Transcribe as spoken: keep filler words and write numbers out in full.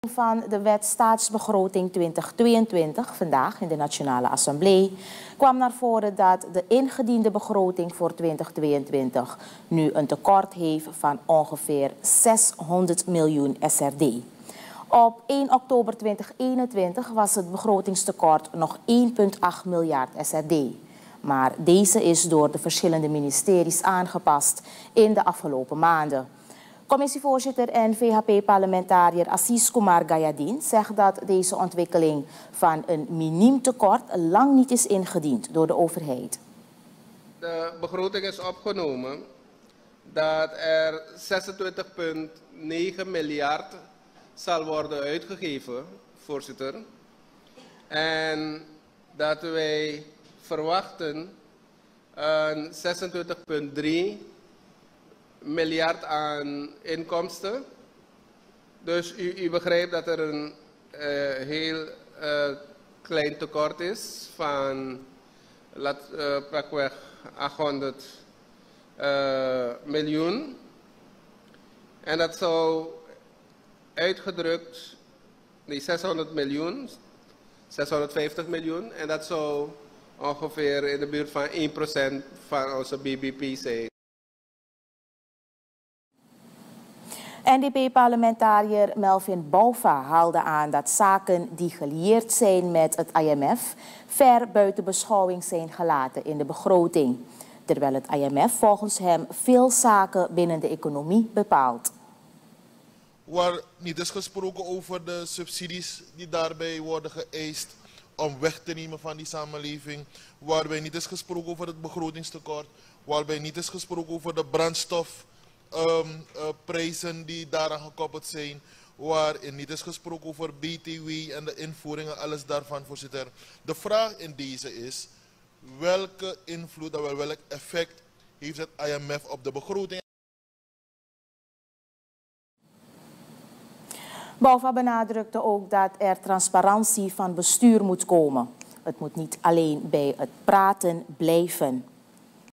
van de wet staatsbegroting twintig tweeëntwintig, vandaag in de Nationale Assemblée, kwam naar voren dat de ingediende begroting voor twintig tweeëntwintig nu een tekort heeft van ongeveer zeshonderd miljoen S R D. Op één oktober tweeduizend eenentwintig was het begrotingstekort nog één komma acht miljard S R D. Maar deze is door de verschillende ministeries aangepast in de afgelopen maanden. Commissievoorzitter en V H P-parlementariër Assis Kumar Gayadin zegt dat deze ontwikkeling van een miniem tekort lang niet is ingediend door de overheid. De begroting is opgenomen dat er zesentwintig komma negen miljard zal worden uitgegeven, voorzitter. En dat wij verwachten een zesentwintig komma drie miljard aan inkomsten. Dus u, u begrijpt dat er een uh, heel uh, klein tekort is van laat, uh, pakweg achthonderd uh, miljoen. En dat zou uitgedrukt, nee, zeshonderd miljoen, zeshonderdvijftig miljoen. En dat zou ongeveer in de buurt van één procent van onze B B P zijn. N D P-parlementariër Melvin Bouva haalde aan dat zaken die gelieerd zijn met het I M F ver buiten beschouwing zijn gelaten in de begroting. Terwijl het I M F volgens hem veel zaken binnen de economie bepaalt. Waar niet is gesproken over de subsidies die daarbij worden geëist om weg te nemen van die samenleving. Waarbij niet is gesproken over het begrotingstekort. Waarbij niet is gesproken over de brandstof. Um, uh, prijzen die daaraan gekoppeld zijn, waarin niet is gesproken over B T W en de invoering en alles daarvan, voorzitter. De vraag in deze is, welke invloed en welk effect heeft het I M F op de begroting? Bouva benadrukte ook dat er transparantie van bestuur moet komen. Het moet niet alleen bij het praten blijven.